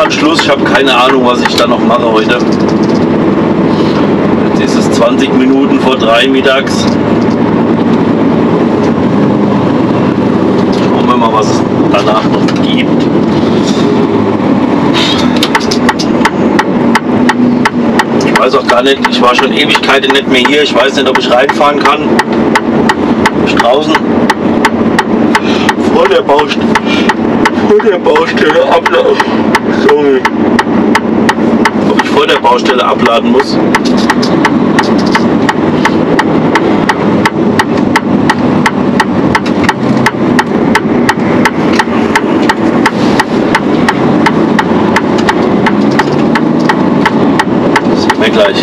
schon Schluss. Ich habe keine Ahnung, was ich da noch mache heute. Jetzt ist es 20 Minuten vor 3 mittags. Schauen wir mal, was es danach noch gibt. Ich weiß auch gar nicht, ich war schon Ewigkeiten nicht mehr hier. Ich weiß nicht, ob ich reinfahren kann. Ich draußen vor der Baustelle abladen. Sorry. Ob ich vor der Baustelle abladen muss. Sehen wir gleich.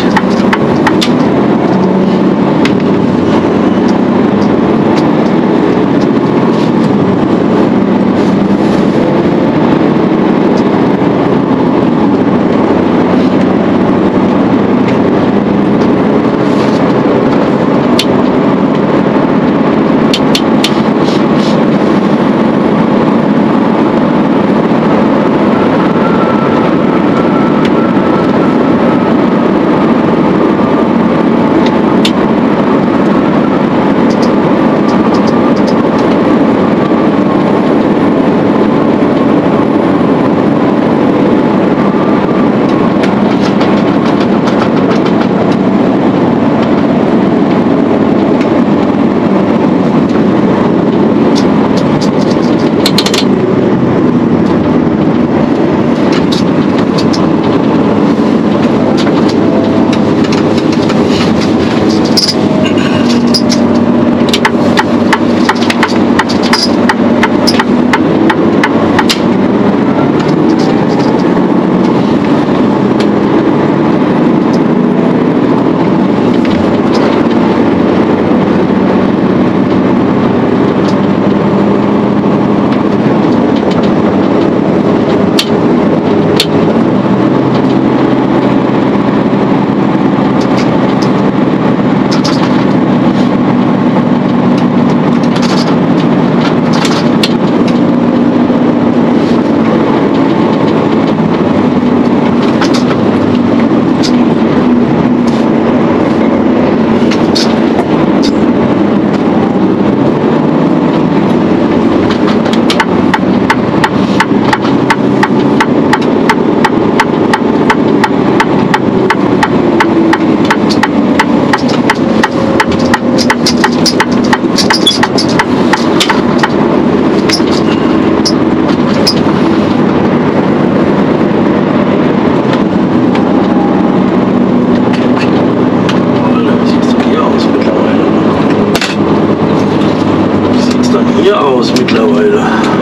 Aus mittlerweile.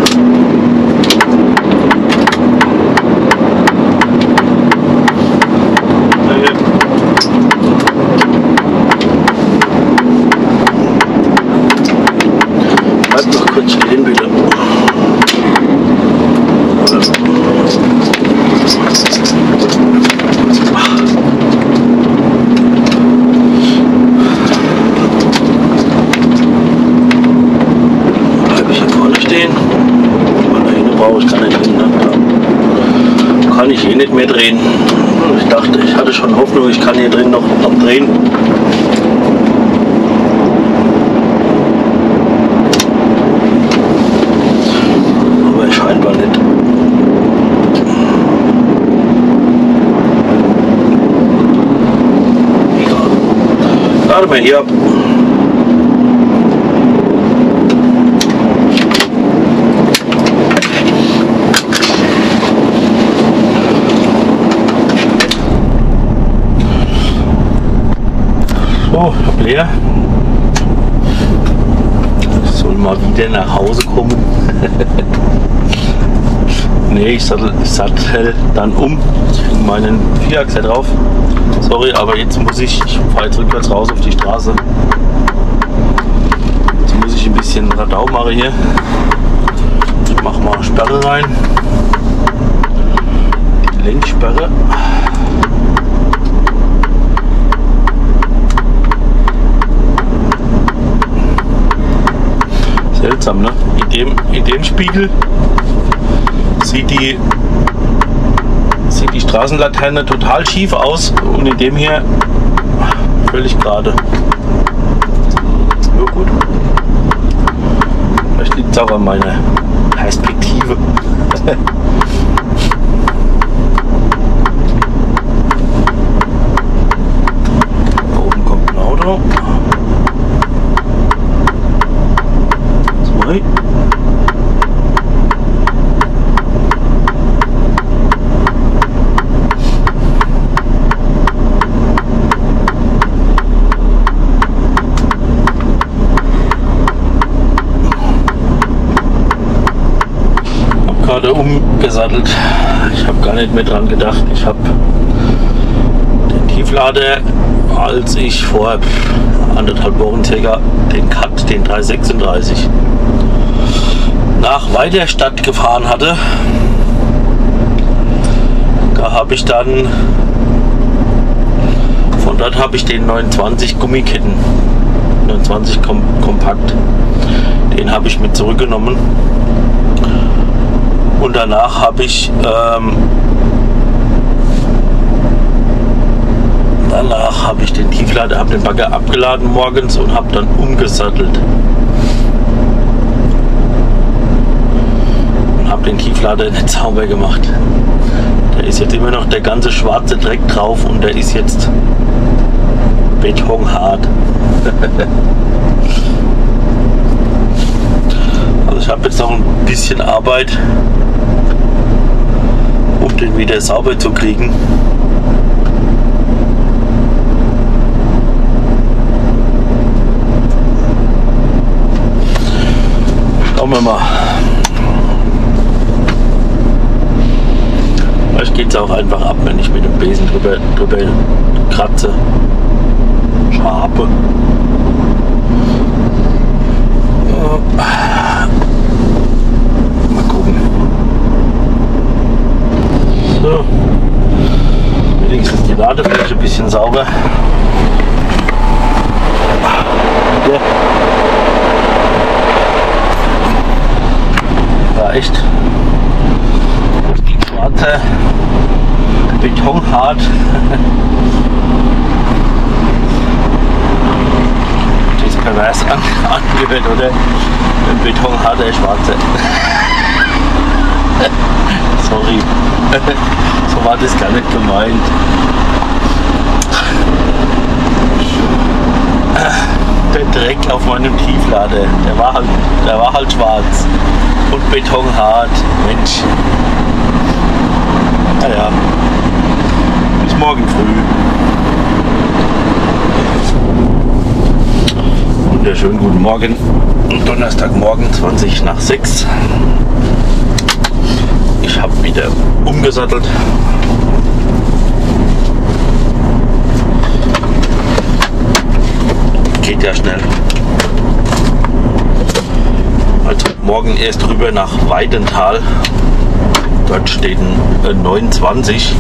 Bleib noch kurz stehen, bitte. Kann ich eh nicht mehr drehen. Ich dachte, ich hatte schon Hoffnung, ich kann hier drin noch drehen. Aber scheinbar nicht. Egal. Warte mal hier ab. So, ich hab leer. Ich soll mal wieder nach Hause kommen. Nee, ich sattel dann um meinen Vierachser drauf. Sorry, aber jetzt muss ich fahre jetzt rückwärts raus auf die Straße. Jetzt muss ich ein bisschen Radau machen hier. Ich mache mal Sperre rein. Die Lenksperre. Seltsam, ne? In dem Spiegel sieht die die Straßenlaterne total schief aus und in dem hier völlig gerade. Ja, gut. Vielleicht liegt es auch an meiner Perspektive. Da oben kommt ein Auto. 2. Gerade umgesattelt. Ich habe gar nicht mehr dran gedacht. Ich habe den Tieflader, als ich vor 1,5 Wochen circa den Cut, den 336, nach Weiderstadt gefahren hatte. Da habe ich dann, von dort habe ich den 29 Gummiketten, 29 Kompakt, den habe ich mit zurückgenommen. Und danach habe ich den Tieflader, habe den Bagger abgeladen morgens und habe dann umgesattelt und habe den Tieflader nicht sauber gemacht. Da ist jetzt immer noch der ganze schwarze Dreck drauf und der ist jetzt betonhart. Also ich habe jetzt noch ein bisschen Arbeit, um den wieder sauber zu kriegen. Schauen wir mal. Vielleicht geht es auch einfach ab, wenn ich mit dem Besen drüber kratze. Schabe. Mal gucken. So. Wenigstens die Ladefläche ein bisschen sauber. Ja. War echt die schwarze betonhart. Das ist pervers angehört, oder? Ein betonharter schwarze. Sorry. So war das gar nicht gemeint. Der Dreck auf meinem Tieflader, der war halt schwarz und betonhart. Mensch. Naja. Bis morgen früh. Wunderschönen guten Morgen. Donnerstagmorgen 20 nach 6. Ich habe wieder umgesattelt. Geht ja schnell. Also morgen erst rüber nach Weidenthal. Dort steht ein 29.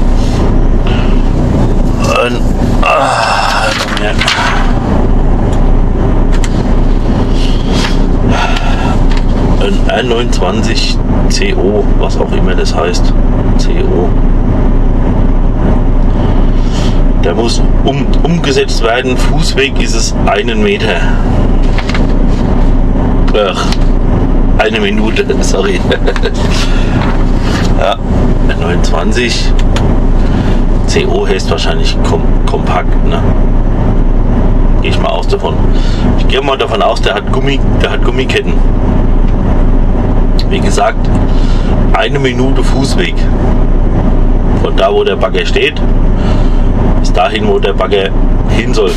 Ein R29 CO, was auch immer das heißt. CO. Der muss umgesetzt werden. Fußweg ist es 1 Meter. Ach, 1 Minute, sorry. Ja, 29 CO heißt wahrscheinlich kompakt, ne? Gehe ich mal aus davon. Ich gehe mal davon aus, der hat Gummiketten. Wie gesagt, 1 Minute Fußweg. Von da, wo der Bagger steht, bis dahin, wo der Bagger hin soll.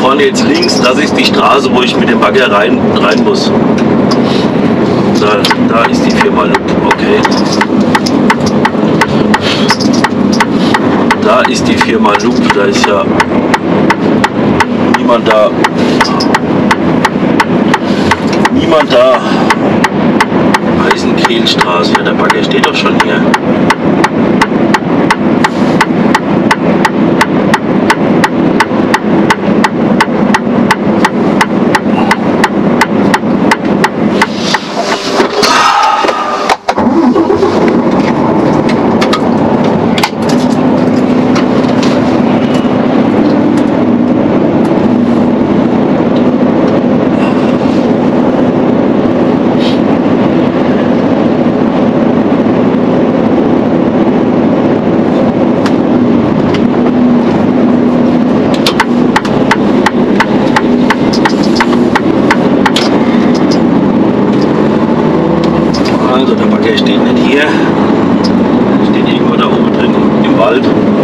vorne jetzt links, das ist die Straße, wo ich mit dem Bagger rein muss. Da ist die Firma Loop, okay. Da ist die Firma Loop, da ist ja niemand da. Niemand da. Eisenkehlstraße, ja, der Bagger steht doch schon hier. Also der Bagger steht nicht hier, steht irgendwo da oben drin im Wald.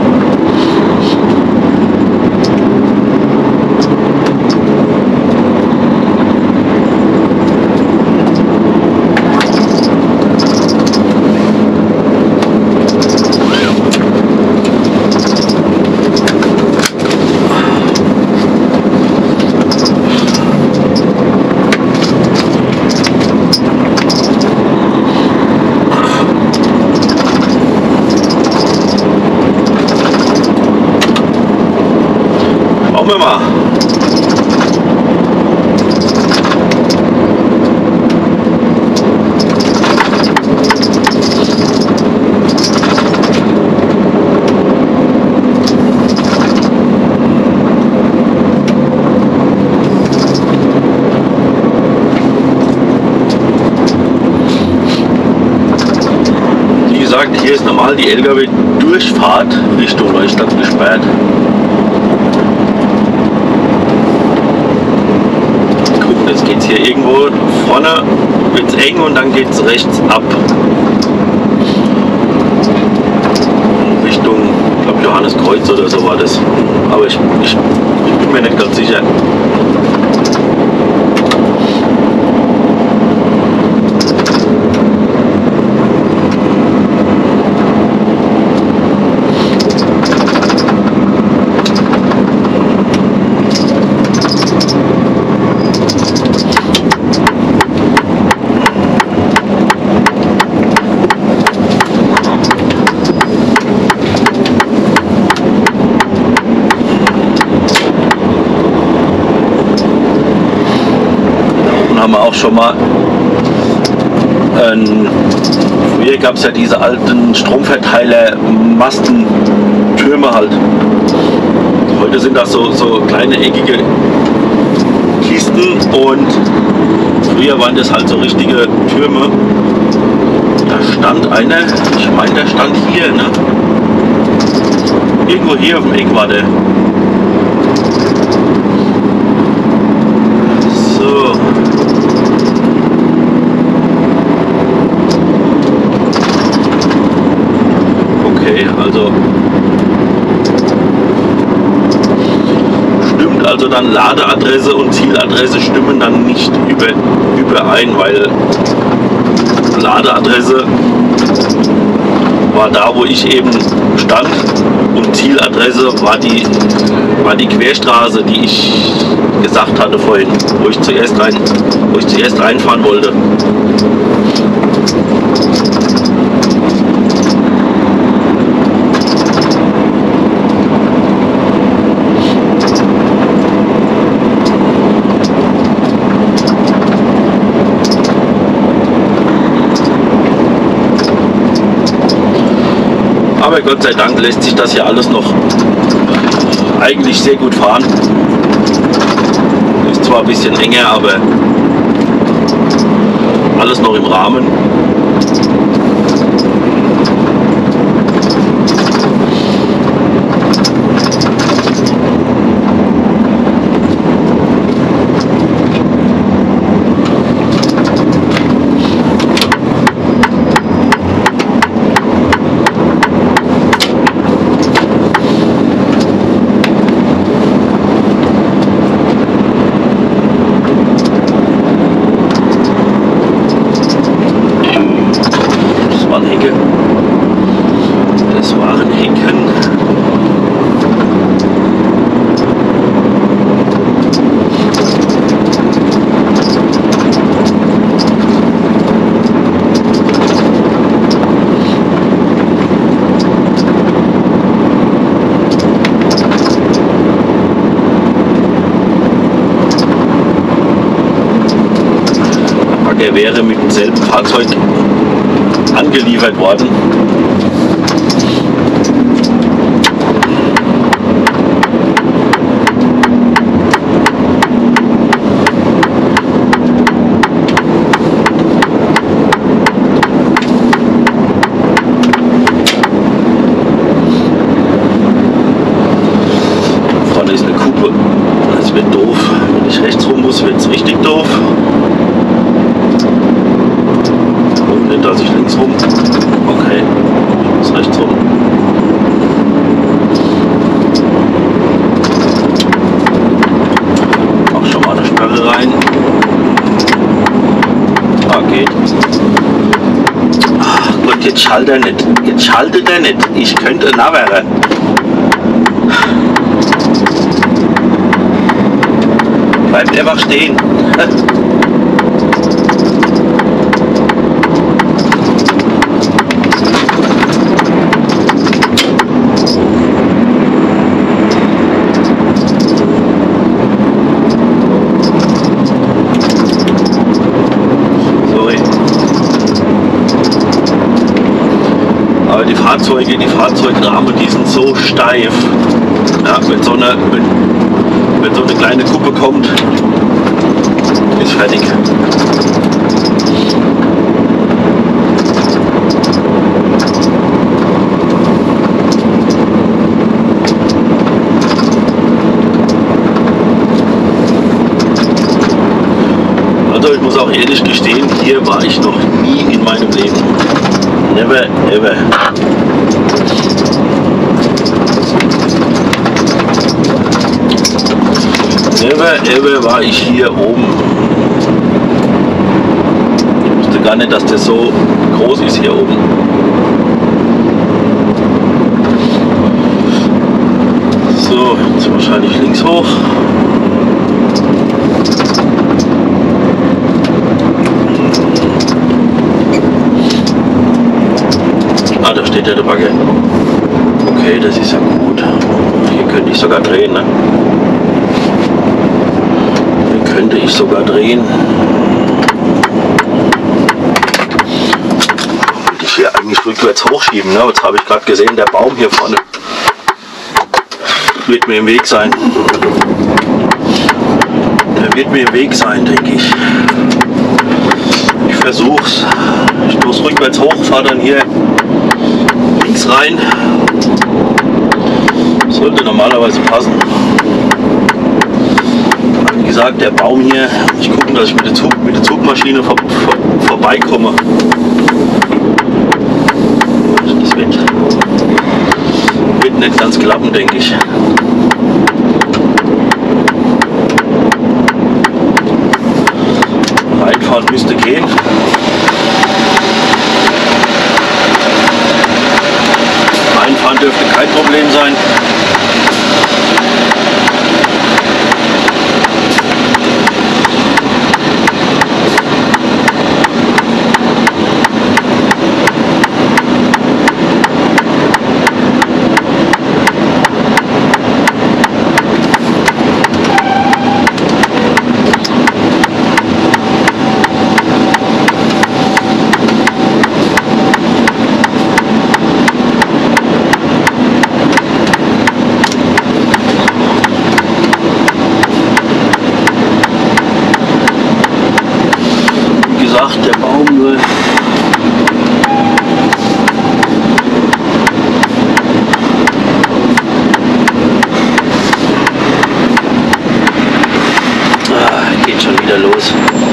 Schauen wir mal. Wie gesagt, hier ist normal die LKW-Durchfahrt Richtung Neustadt gesperrt. Jetzt geht es hier irgendwo vorne, wird es eng und dann geht es rechts ab. Richtung, ich glaube Johanneskreuz oder so war das. Aber ich bin mir nicht ganz sicher. Haben wir auch schon mal, früher gab es ja diese alten Stromverteiler, Masten, Türme halt. Heute sind das so kleine eckige Kisten und früher waren das halt so richtige Türme. Da stand einer, ich meine der stand hier, ne? Irgendwo hier auf dem Eck war der. So. Okay, also stimmt also dann Ladeadresse und Zieladresse stimmen dann nicht überein, weil Ladeadresse war da, wo ich eben stand und Zieladresse war die Querstraße, die ich gesagt hatte vorhin, wo ich zuerst reinfahren wollte. Aber Gott sei Dank lässt sich das hier alles noch eigentlich sehr gut fahren. Ist zwar ein bisschen enger, aber alles noch im Rahmen. er wäre mit demselben Fahrzeug angeliefert worden. Vorne ist eine Kuppe. Das wird doof. Wenn ich rechts rum muss, wird es richtig doof. Und nicht, dass ich links rum. Okay, ich muss rechts rum. Mach schon mal eine Sperre rein. Ah, geht. Ach Gott, jetzt schaltet er nicht. Jetzt schaltet er nicht. Ich könnte nachwären. Bleibt einfach stehen. Sorry. Aber die Fahrzeugrahmen, die sind so steif. Ja, wenn so eine kleine Kuppe kommt, ist fertig. Also ich muss auch ehrlich gestehen, hier war ich noch nie in meinem Leben. Never ever. Never ever war ich hier oben. Ich wusste gar nicht, dass der so groß ist hier oben. So, jetzt wahrscheinlich links hoch. Ah, da steht ja der Bagger. Okay, das ist ja gut. Hier könnte ich sogar drehen, ne? Könnte ich sogar drehen. Wollte ich hier eigentlich rückwärts hochschieben. Ne? Jetzt habe ich gerade gesehen, der Baum hier vorne wird mir im Weg sein. Der wird mir im Weg sein, denke ich. Ich versuch's. Ich stoße rückwärts hoch, fahre dann hier links rein. Sollte normalerweise passen. Wie gesagt, der Baum hier, ich gucke, dass ich mit der Zugmaschine vorbeikomme. Das wird nicht ganz klappen, denke ich. Reinfahren müsste gehen. Reinfahren dürfte kein Problem sein. Der Baum nur geht schon wieder los.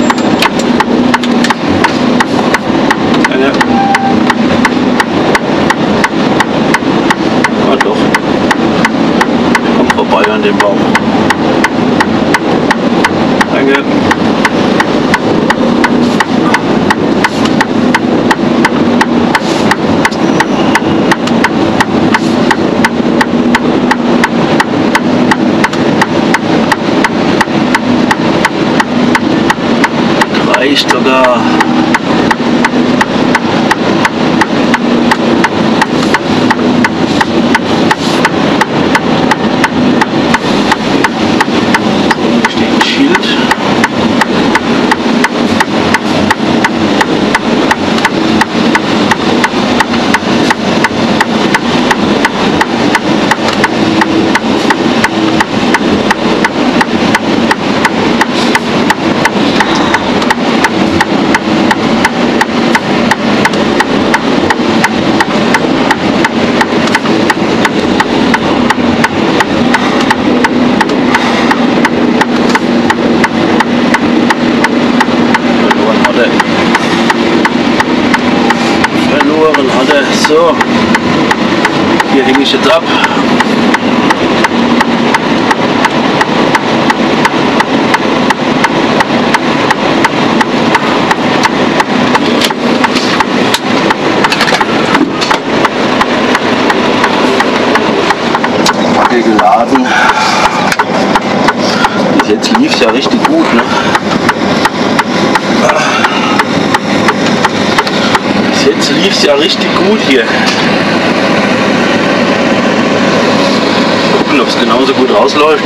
Ja. Ah, doch. Ich komme vorbei an dem Baum. Danke. Reicht sogar. Hier steht ein Schild. So, hier hänge ich jetzt ab. Fackel geladen. Bis jetzt lief es ja richtig gut, ne? Bis jetzt lief es ja richtig gut hier. Gucken, ob es genauso gut rausläuft.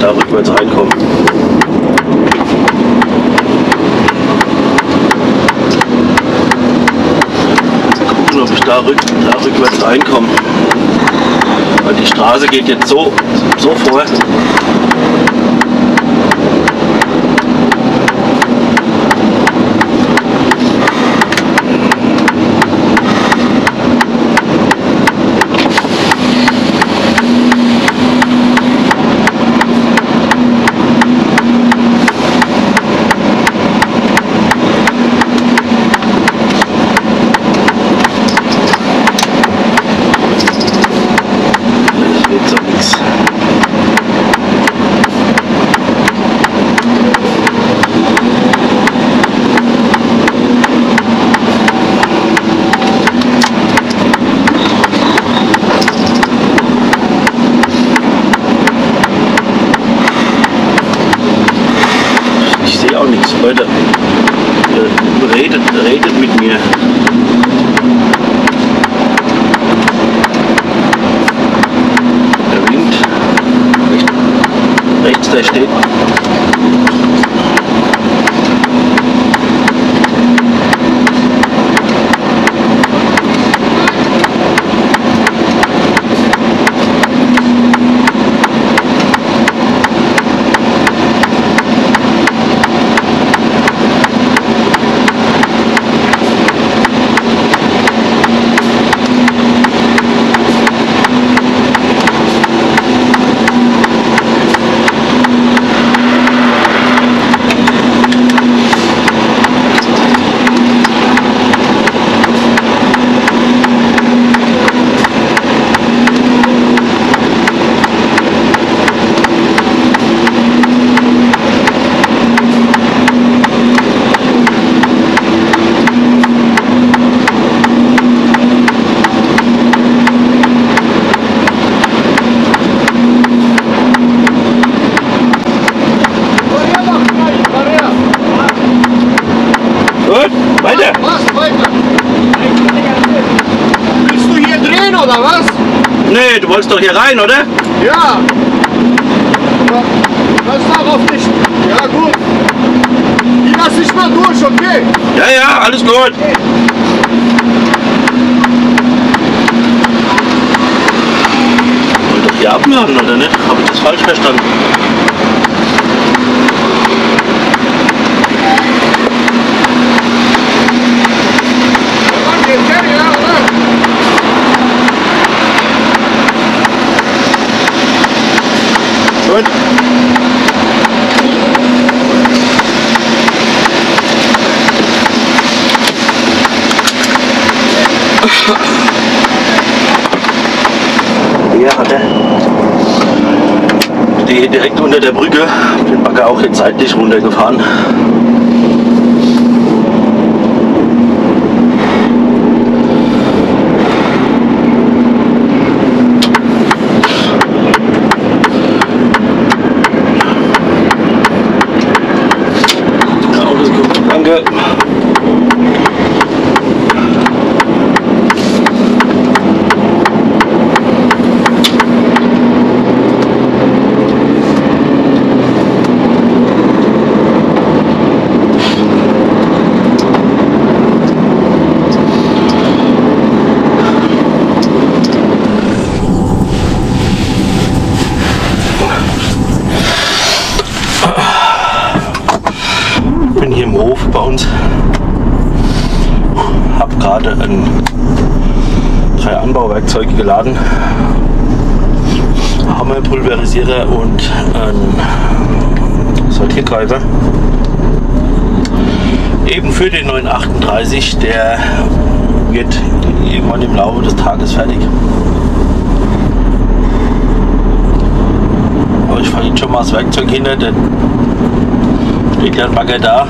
da rückwärts reinkomme. Gucken, ob ich da rückwärts reinkomme. Weil die Straße geht jetzt so vor. Leute, redet mit mir. Der Wind, rechts der steht. Weiter! Was? Weiter! Willst du hier drehen oder was? Nee, du wolltest doch hier rein, oder? Ja! Das darf auf dich. Ja gut. Die lass ich mal durch, okay? Ja, alles gut. Okay. Wollt doch hier abladen, oder nicht? Habe ich das falsch verstanden? Gut. Hier hat er. Stehe direkt unter der Brücke. Den Bagger auch jetzt seitlich runtergefahren. Danke. Bin hier im Hof bei uns. Habe gerade 3 Anbauwerkzeuge geladen. Hammer, Pulverisierer und ein Sortiergreifer. Eben für den 938, der wird irgendwann im Laufe des Tages fertig. Aber ich fahre jetzt schon mal das Werkzeug hinter, denn steht ja ein Bagger da.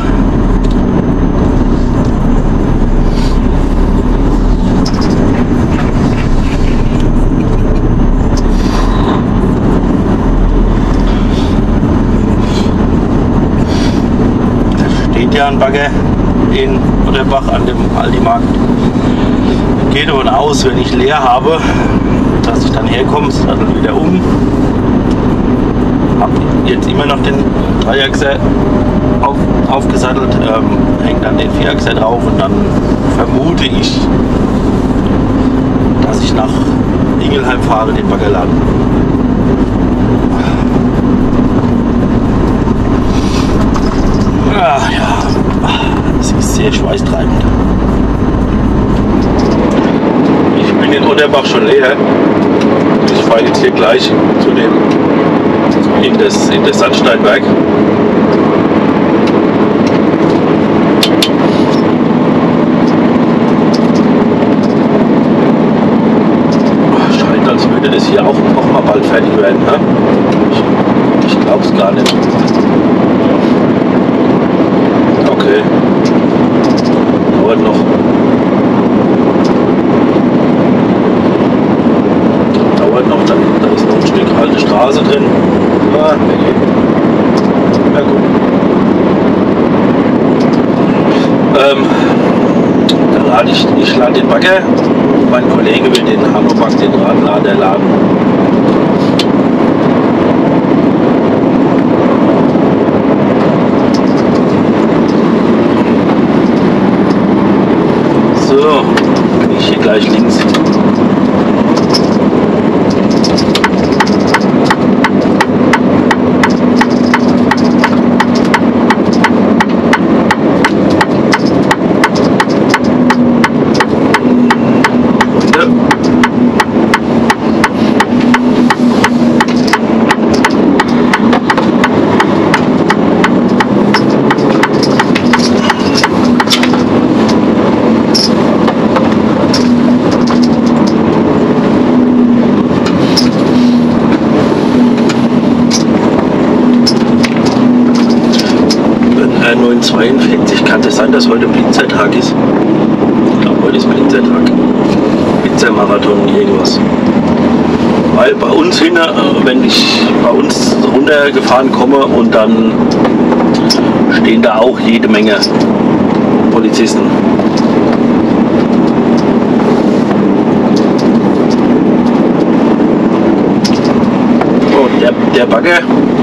Da steht ja ein Bagger in Otterbach an dem Aldi-Markt. Geht davon aus, wenn ich leer habe, dass ich dann herkomme, sattel wieder um. Hab jetzt immer noch den Dreiachser aufgesattelt, hängt dann den Vierachser drauf und dann vermute ich, dass ich nach Ingelheim fahre, den Bagger laden. Ja, das ist sehr schweißtreibend. Ich bin in Otterbach schon leer. Ich fahre jetzt hier gleich zu dem in das Sandsteinwerk. Scheint, als würde das hier auch noch mal bald fertig werden. Ne? Ich glaube es gar nicht. Okay. Dauert noch. Da ist noch ein Stück alte Straße drin. Ja, ja gut. Da lade ich lade den Bagger. Mein Kollege will den Hanobag, den Radlader laden. So, bin ich hier gleich links. R942, kann es sein, dass heute Blinzertag ist? Ich glaube, heute ist Blinzertag. Blinzermarathon, irgendwas. Weil bei uns hinten, wenn ich bei uns runtergefahren komme und dann stehen da auch jede Menge Polizisten. Oh, der Bagger